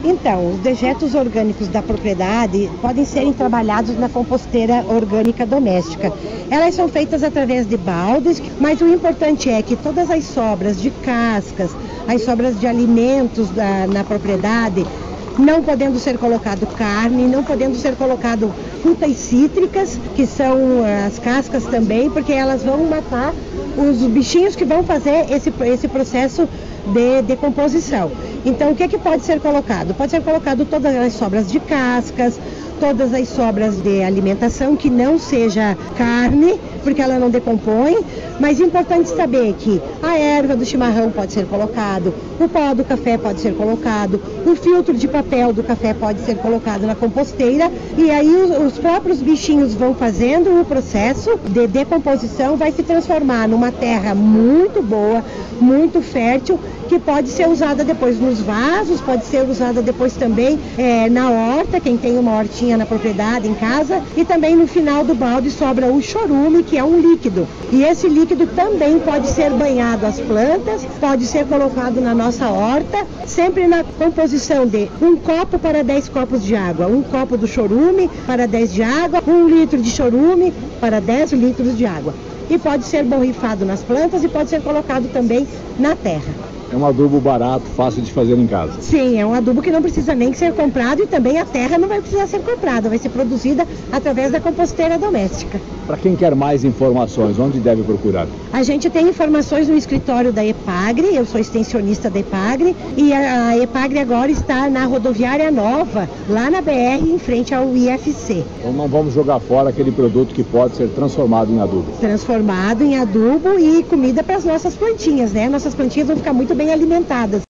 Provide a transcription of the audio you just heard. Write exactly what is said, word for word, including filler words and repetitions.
Então, os dejetos orgânicos da propriedade podem serem trabalhados na composteira orgânica doméstica. Elas são feitas através de baldes, mas o importante é que todas as sobras de cascas, as sobras de alimentos da, na propriedade, não podendo ser colocado carne, não podendo ser colocado frutas cítricas, que são as cascas também, porque elas vão matar os bichinhos que vão fazer esse, esse processo de decomposição. Então, o que, é que pode ser colocado? Pode ser colocado todas as sobras de cascas, todas as sobras de alimentação que não seja carne, porque ela não decompõe, mas é importante saber que a erva do chimarrão pode ser colocado, o pó do café pode ser colocado, o filtro de papel do café pode ser colocado na composteira, e aí os, os próprios bichinhos vão fazendo o processo de decomposição, vai se transformar numa terra muito boa, muito fértil, que pode ser usada depois nos vasos, pode ser usada depois também é, na horta, quem tem uma hortinha na propriedade, em casa, e também no final do balde sobra o chorume, que é um líquido. E esse líquido também pode ser banhado às plantas, pode ser colocado na nossa horta, sempre na composição de um copo para dez copos de água, um copo do chorume para dez de água, um litro de chorume para dez litros de água. E pode ser borrifado nas plantas e pode ser colocado também na terra. É um adubo barato, fácil de fazer em casa. Sim, é um adubo que não precisa nem ser comprado e também a terra não vai precisar ser comprada, vai ser produzida através da composteira doméstica. Para quem quer mais informações, onde deve procurar? A gente tem informações no escritório da EPAGRE, eu sou extensionista da EPAGRE, e a, a EPAGRE agora está na rodoviária nova, lá na B R, em frente ao I F C. Então não vamos jogar fora aquele produto que pode ser transformado em adubo. Transformado em adubo e comida para as nossas plantinhas, né? Nossas plantinhas vão ficar muito bem alimentadas.